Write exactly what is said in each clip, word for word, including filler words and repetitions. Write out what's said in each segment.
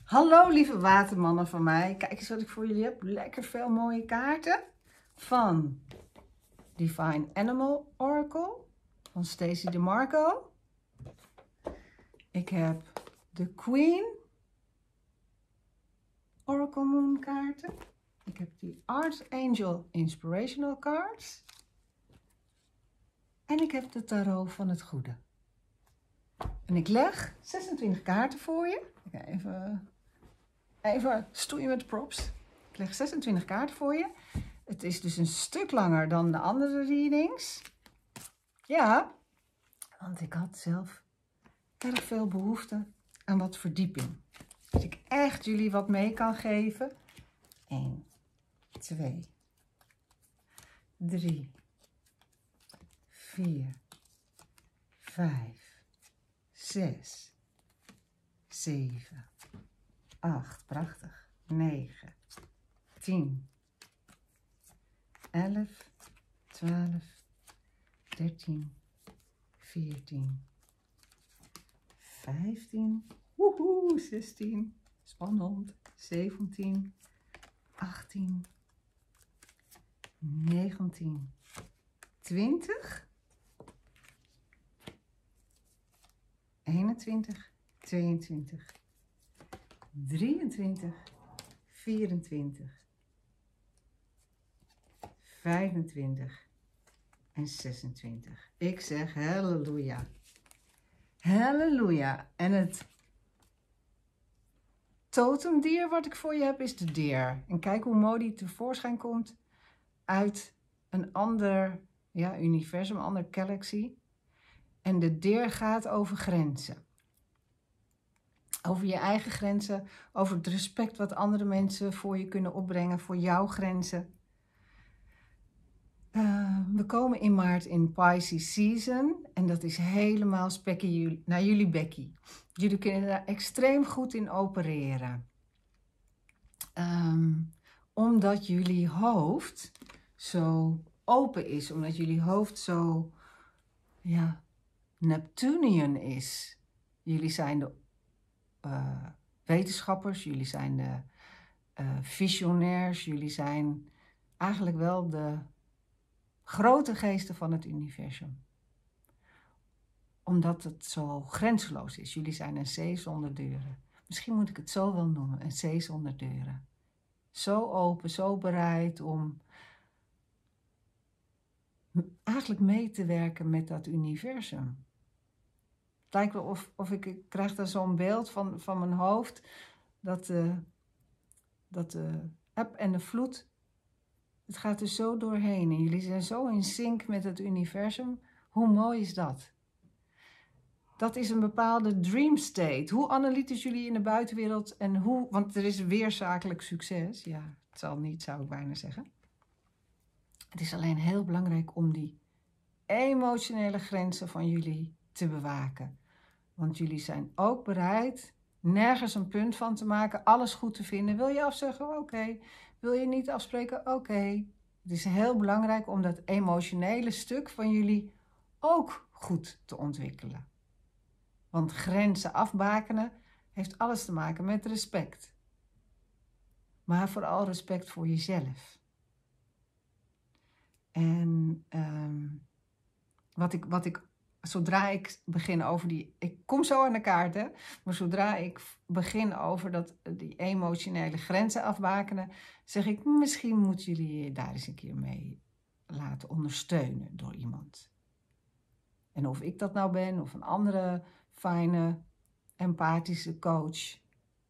Hallo lieve watermannen van mij. Kijk eens wat ik voor jullie heb. Lekker veel mooie kaarten. Van Divine Animal Oracle. Van Stacey DeMarco. Ik heb de Queen Oracle Moon kaarten. Ik heb die Archangel Inspirational Cards. En ik heb de Tarot van het Goede. En ik leg zesentwintig kaarten voor je. Ik ga even, even stoeien met de props. Ik leg zesentwintig kaarten voor je. Het is dus een stuk langer dan de andere readings. Ja, want ik had zelf erg veel behoefte aan wat verdieping. Dus ik echt jullie wat mee kan geven. één, twee, drie, vier, vijf, zes, zeven, acht, prachtig, negen, tien, elf, twaalf, dertien, veertien, vijftien, woehoe, zestien, spannend, zeventien, achttien, negentien, twintig, eenentwintig, tweeëntwintig, drieëntwintig, vierentwintig, vijfentwintig en zesentwintig. Ik zeg halleluja. Halleluja. En het totemdier wat ik voor je heb is de deer. En kijk hoe mooi die tevoorschijn komt uit een ander ja, universum, een ander galaxy. En de deer gaat over grenzen. Over je eigen grenzen, over het respect wat andere mensen voor je kunnen opbrengen, voor jouw grenzen. Uh, we komen in maart in Pisces season en dat is helemaal spekkie naar jullie bekkie. Jullie kunnen daar extreem goed in opereren. Um, omdat jullie hoofd zo open is, omdat jullie hoofd zo ja, Neptunian is. Jullie zijn de uh, wetenschappers, jullie zijn de uh, visionairs, jullie zijn eigenlijk wel de grote geesten van het universum. Omdat het zo grenzeloos is. Jullie zijn een zee zonder deuren. Misschien moet ik het zo wel noemen, een zee zonder deuren. Zo open, zo bereid om eigenlijk mee te werken met dat universum. Het lijkt wel of, of ik, ik krijg daar zo'n beeld van, van mijn hoofd, dat de, dat de eb en de vloed, het gaat er zo doorheen. En jullie zijn zo in sync met het universum. Hoe mooi is dat? Dat is een bepaalde dream state. Hoe analytisch jullie in de buitenwereld en hoe, want er is weer zakelijk succes. Ja, het zal niet, zou ik bijna zeggen. Het is alleen heel belangrijk om die emotionele grenzen van jullie te bewaken. Want jullie zijn ook bereid nergens een punt van te maken, alles goed te vinden. Wil je afzeggen? Oké. Okay. Wil je niet afspreken? Oké. Okay. Het is heel belangrijk om dat emotionele stuk van jullie ook goed te ontwikkelen. Want grenzen afbakenen heeft alles te maken met respect. Maar vooral respect voor jezelf. En um, wat ik, wat ik, zodra ik begin over die, ik kom zo aan de kaarten, maar zodra ik begin over dat, die emotionele grenzen afbakenen, zeg ik, misschien moeten jullie je daar eens een keer mee laten ondersteunen door iemand. En of ik dat nou ben, of een andere fijne, empathische coach.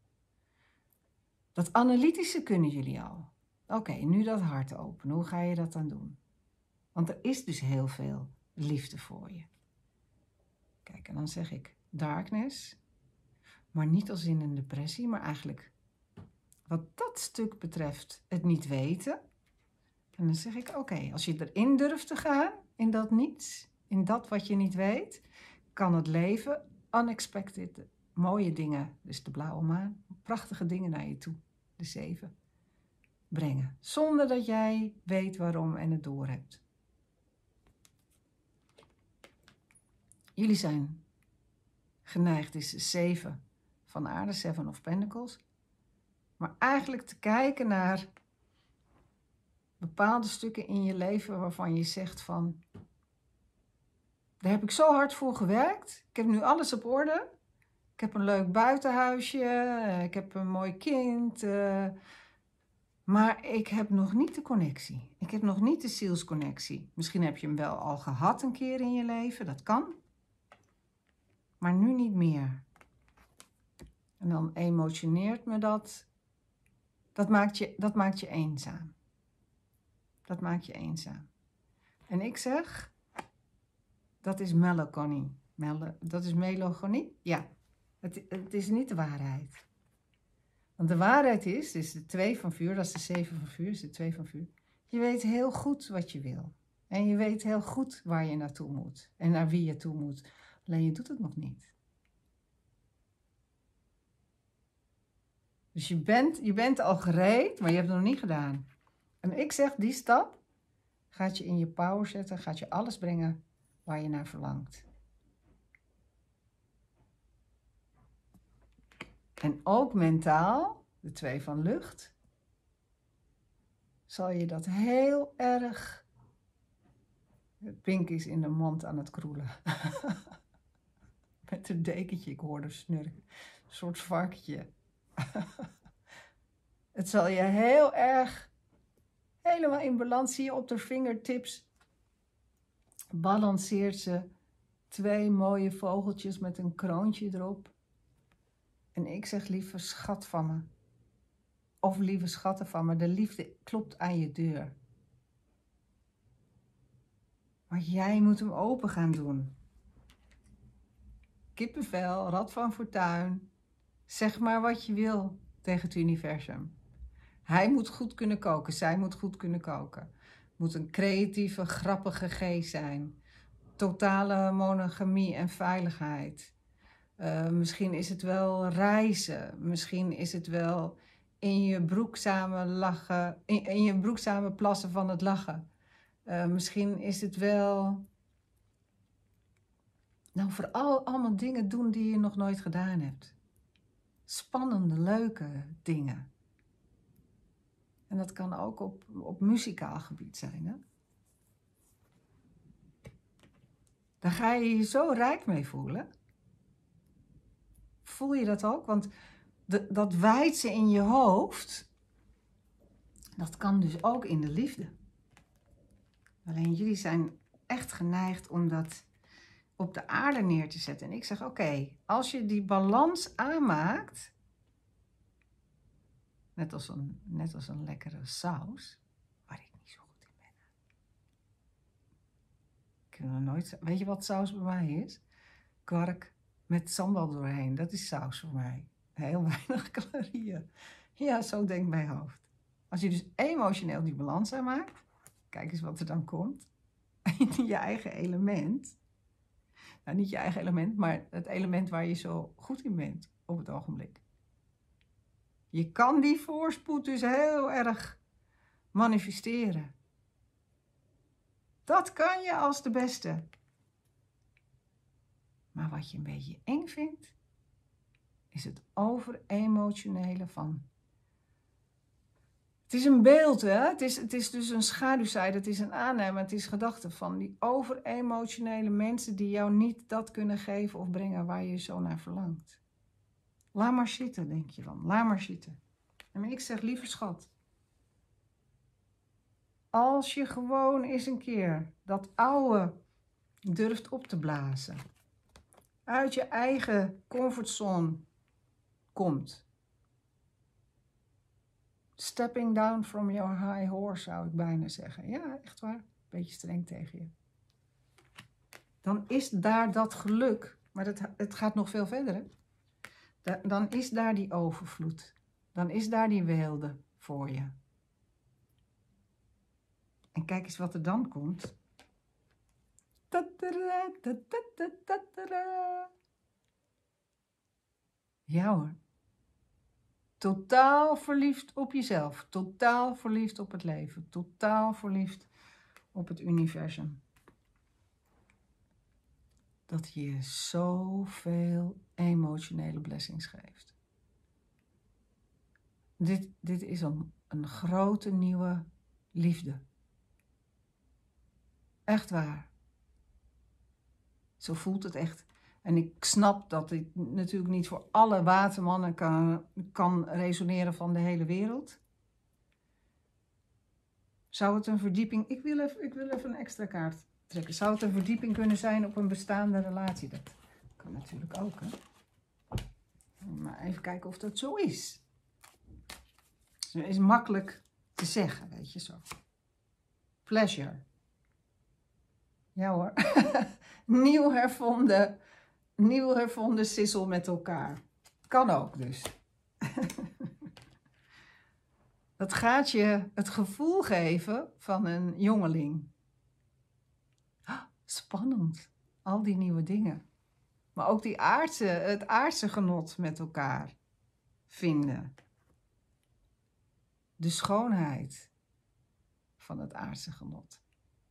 Dat analytische kunnen jullie al. Oké, okay, nu dat hart open. Hoe ga je dat dan doen? Want er is dus heel veel liefde voor je. Kijk, en dan zeg ik darkness. Maar niet als in een depressie, maar eigenlijk wat dat stuk betreft het niet weten. En dan zeg ik, oké, okay, als je erin durft te gaan, in dat niets, in dat wat je niet weet, kan het leven unexpected, mooie dingen, dus de blauwe maan, prachtige dingen naar je toe, de zeven, brengen. Zonder dat jij weet waarom en het doorhebt. Jullie zijn geneigd, is zeven van aarde, Seven of Pentacles. Maar eigenlijk te kijken naar bepaalde stukken in je leven waarvan je zegt van, daar heb ik zo hard voor gewerkt. Ik heb nu alles op orde. Ik heb een leuk buitenhuisje. Ik heb een mooi kind. Uh, maar ik heb nog niet de connectie. Ik heb nog niet de zielsconnectie. Misschien heb je hem wel al gehad een keer in je leven. Dat kan. Maar nu niet meer. En dan emotioneert me dat. Dat maakt je, dat maakt je eenzaam. Dat maakt je eenzaam. En ik zeg, dat is melancholie. Mel dat is melancholie? Ja. Het, het is niet de waarheid. Want de waarheid is, het is de twee van vuur, dat is de zeven van vuur, dat is de twee van vuur. Je weet heel goed wat je wil. En je weet heel goed waar je naartoe moet. En naar wie je toe moet. Alleen je doet het nog niet. Dus je bent, je bent al gereed, maar je hebt het nog niet gedaan. En ik zeg, die stap gaat je in je power zetten, gaat je alles brengen waar je naar verlangt. En ook mentaal, de twee van lucht, zal je dat heel erg... Pink is in de mond aan het kroelen. Met een dekentje, ik hoorde snurken. Een soort varkentje. Het zal je heel erg, helemaal in balans, zie je op de fingertips, balanceert ze twee mooie vogeltjes met een kroontje erop. En ik zeg, lieve schat van me, of lieve schatten van me, de liefde klopt aan je deur. Maar jij moet hem open gaan doen. Kippenvel, Rad van Fortuin, zeg maar wat je wil tegen het universum. Hij moet goed kunnen koken, zij moet goed kunnen koken. Moet een creatieve, grappige geest zijn. Totale monogamie en veiligheid. Uh, misschien is het wel reizen. Misschien is het wel in je broek samen lachen. In, in je broek samen plassen van het lachen. Uh, misschien is het wel... Nou, vooral allemaal dingen doen die je nog nooit gedaan hebt. Spannende, leuke dingen. En dat kan ook op, op muzikaal gebied zijn, hè? Daar ga je je zo rijk mee voelen. Voel je dat ook? Want de, dat weidse in je hoofd, dat kan dus ook in de liefde. Alleen jullie zijn echt geneigd om dat op de aarde neer te zetten. En ik zeg, oké, okay, als je die balans aanmaakt, net als, een, net als een lekkere saus, waar ik niet zo goed in ben. Ik heb nog nooit, weet je wat saus bij mij is? Kwark met sambal doorheen, dat is saus voor mij. Heel weinig calorieën. Ja, zo denkt mijn hoofd. Als je dus emotioneel die balans aanmaakt, kijk eens wat er dan komt. In je eigen element. Nou, niet je eigen element, maar het element waar je zo goed in bent op het ogenblik. Je kan die voorspoed dus heel erg manifesteren. Dat kan je als de beste. Maar wat je een beetje eng vindt, is het overemotionele van. Het is een beeld, hè? Het is, het is dus een schaduwzijde, het is een aannemen, het is gedachte van die overemotionele mensen die jou niet dat kunnen geven of brengen waar je zo naar verlangt. Laat maar zitten, denk je dan. Laat maar zitten. En ik zeg, lieve schat, als je gewoon eens een keer dat oude durft op te blazen, uit je eigen comfortzone komt. Stepping down from your high horse, zou ik bijna zeggen. Ja, echt waar. Beetje streng tegen je. Dan is daar dat geluk, maar het, het gaat nog veel verder, hè? Da, dan is daar die overvloed. Dan is daar die weelde voor je. En kijk eens wat er dan komt. Tatada, tatada, tatada. Ja hoor. Totaal verliefd op jezelf. Totaal verliefd op het leven. Totaal verliefd op het universum. dat hij je zoveel emotionele blessings geeft. Dit, dit is een, een grote nieuwe liefde. Echt waar. Zo voelt het echt. En ik snap dat dit natuurlijk niet voor alle watermannen kan, kan resoneren van de hele wereld. Zou het een verdieping... Ik wil, even, ik wil even een extra kaart trekken. Zou het een verdieping kunnen zijn op een bestaande relatie? Dat kan natuurlijk ook, hè. Maar even kijken of dat zo is. Het is makkelijk te zeggen, weet je zo. Pleasure. Ja hoor. Nieuw hervonden, nieuw hervonden sissel met elkaar. Kan ook dus. Dat gaat je het gevoel geven van een jongeling. Spannend. Al die nieuwe dingen. Maar ook die aardse, het aardse genot met elkaar vinden. De schoonheid van het aardse genot.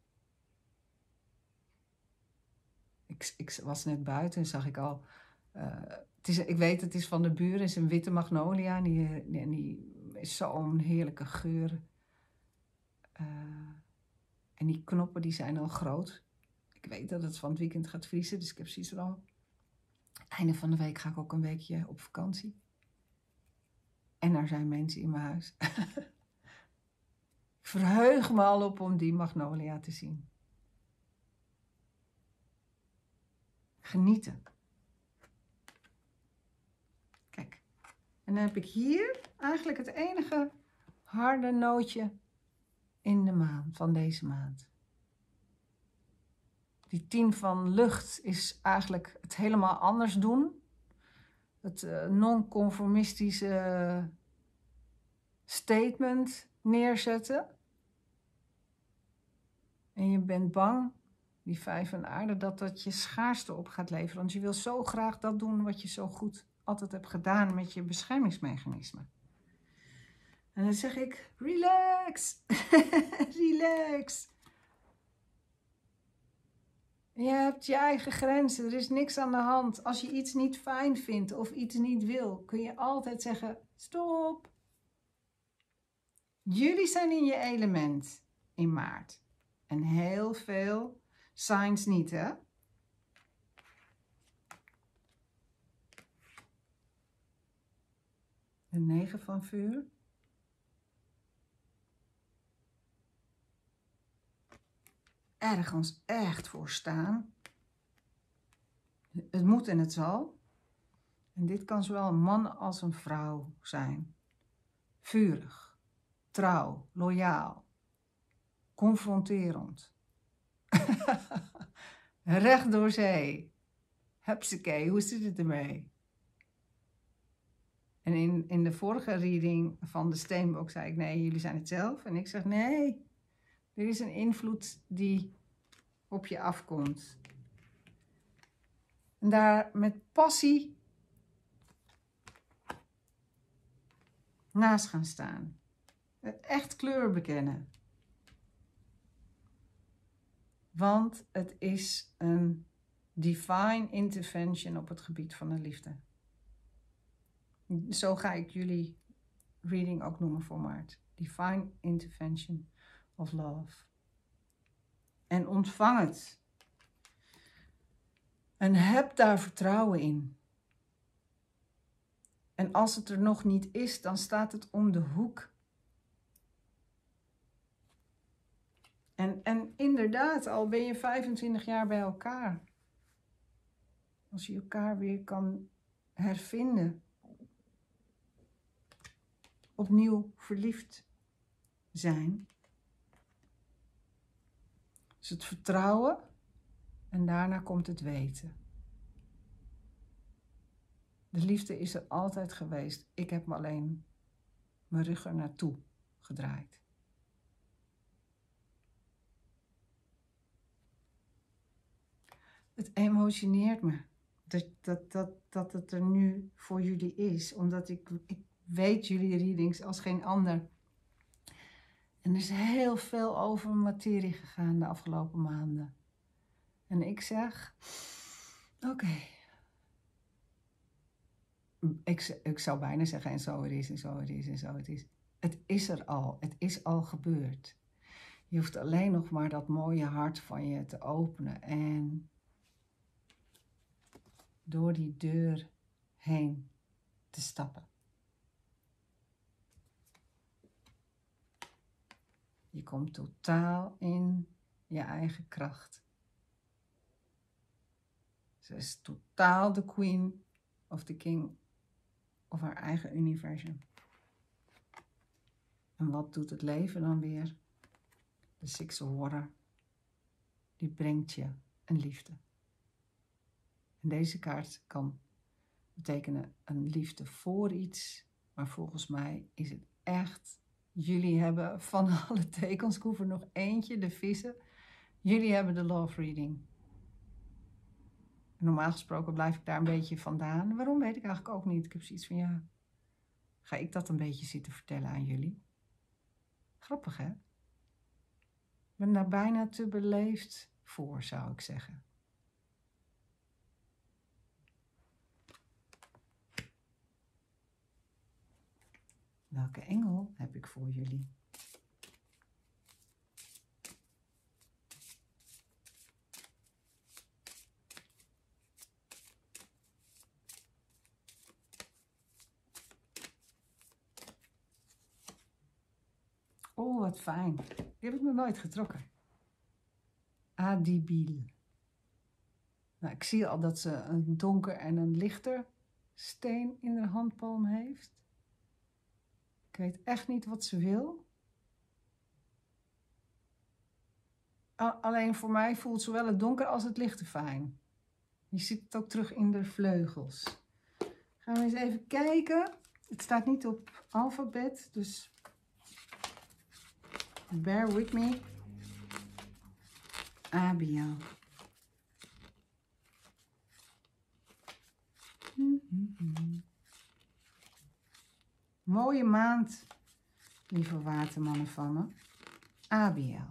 Ik, ik was net buiten en zag ik al... Uh, het is, ik weet, het is van de buren. Het is een witte magnolia. En die, die, die is zo'n heerlijke geur. Uh, en die knoppen die zijn al groot. Ik weet dat het van het weekend gaat vriezen. Dus ik heb zoiets al... Einde van de week ga ik ook een weekje op vakantie. En er zijn mensen in mijn huis. Ik verheug me al op om die magnolia te zien. Genieten. Kijk. En dan heb ik hier eigenlijk het enige harde nootje in de maand, van deze maand. Die tien van lucht is eigenlijk het helemaal anders doen. Het uh, non-conformistische statement neerzetten. En je bent bang, die vijf van aarde, dat dat je schaarste op gaat leveren. Want je wil zo graag dat doen wat je zo goed altijd hebt gedaan met je beschermingsmechanisme. En dan zeg ik, relax, relax. Je hebt je eigen grenzen, er is niks aan de hand. Als je iets niet fijn vindt of iets niet wil, kun je altijd zeggen, stop. Jullie zijn in je element in maart. En heel veel signs niet, hè? De negen van vuur. Ergens echt voor staan. Het moet en het zal. En dit kan zowel een man als een vrouw zijn. Vurig, trouw, loyaal, confronterend. Recht door zee. Hupsakee, hoe zit het ermee? En in, in de vorige reading van de steenbok zei ik, nee, jullie zijn het zelf. En ik zeg, nee, er is een invloed die op je afkomt. En daar met passie naast gaan staan. Echt kleur bekennen. Want het is een divine intervention op het gebied van de liefde. Zo ga ik jullie reading ook noemen voor maart. Divine intervention of love. En ontvang het. En heb daar vertrouwen in. En als het er nog niet is, dan staat het om de hoek. En, en inderdaad, al ben je vijfentwintig jaar bij elkaar. Als je elkaar weer kan hervinden. Opnieuw verliefd zijn. Dus het vertrouwen en daarna komt het weten. De liefde is er altijd geweest. Ik heb me alleen mijn rug er naartoe gedraaid. Het emotioneert me dat, dat, dat, dat het er nu voor jullie is. Omdat ik, ik weet jullie readings als geen ander. En er is heel veel over materie gegaan de afgelopen maanden. En ik zeg, Oké. Okay. Ik, ik zou bijna zeggen, en zo het is, en zo het is, en zo het is. Het is er al. Het is al gebeurd. Je hoeft alleen nog maar dat mooie hart van je te openen en door die deur heen te stappen. Je komt totaal in je eigen kracht. Ze is totaal de queen of the king of haar eigen universum. En wat doet het leven dan weer? De Six of Water, die brengt je een liefde. En deze kaart kan betekenen een liefde voor iets, maar volgens mij is het echt, jullie hebben van alle tekens, ik hoef er nog eentje, de vissen, jullie hebben de love reading. Normaal gesproken blijf ik daar een beetje vandaan. Waarom weet ik eigenlijk ook niet. Ik heb zoiets van, ja, ga ik dat een beetje zitten vertellen aan jullie? Grappig, hè? Ik ben daar bijna te beleefd voor, zou ik zeggen. Welke engel heb ik voor jullie? Oh, wat fijn. Die heb ik nog nooit getrokken. Adibil. Nou, ik zie al dat ze een donker en een lichter steen in haar handpalm heeft. Ik weet echt niet wat ze wil. Alleen voor mij voelt zowel het donker als het lichte fijn. Je ziet het ook terug in de vleugels. Gaan we eens even kijken. Het staat niet op alfabet, dus bear with me. Abiel. Mm-hmm. Mooie maand, lieve watermannen van me. Abiel.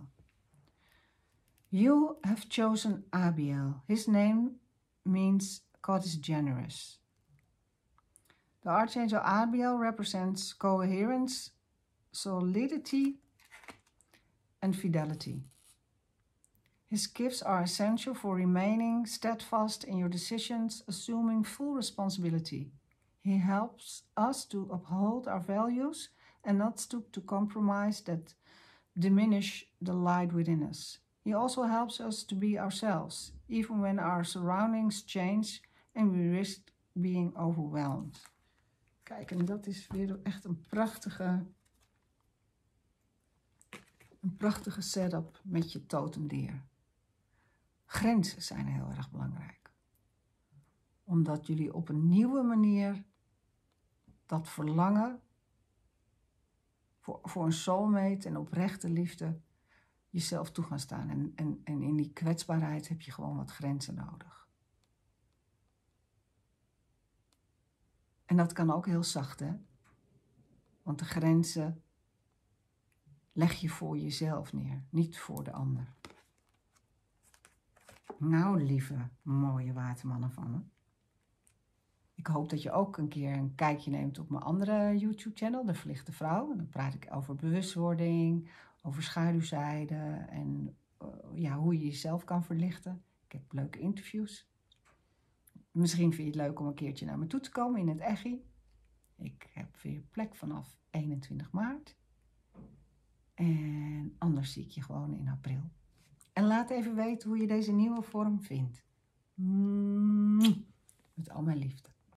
You have chosen Abiel. His name means God is generous. The Archangel Abiel represents coherence, solidity, and fidelity. His gifts are essential for remaining steadfast in your decisions, assuming full responsibility. He helps us to uphold our values and not stoop to compromise that diminish the light within us. He also helps us to be ourselves, even when our surroundings change and we risk being overwhelmed. Kijk, en dat is weer echt een prachtige, een prachtige setup met je totemdier. Grenzen zijn heel erg belangrijk. Omdat jullie op een nieuwe manier dat verlangen voor, voor een soulmate en oprechte liefde jezelf toe gaan staan. En, en, en in die kwetsbaarheid heb je gewoon wat grenzen nodig. En dat kan ook heel zacht, hè? Want de grenzen leg je voor jezelf neer, niet voor de ander. Nou, lieve, mooie watermannen van me. Ik hoop dat je ook een keer een kijkje neemt op mijn andere YouTube-channel, De Verlichte Vrouw. En dan praat ik over bewustwording, over schaduwzijden en uh, ja, hoe je jezelf kan verlichten. Ik heb leuke interviews. Misschien vind je het leuk om een keertje naar me toe te komen in het Echi. Ik heb weer plek vanaf eenentwintig maart. En anders zie ik je gewoon in april. En laat even weten hoe je deze nieuwe vorm vindt. Met al mijn liefde.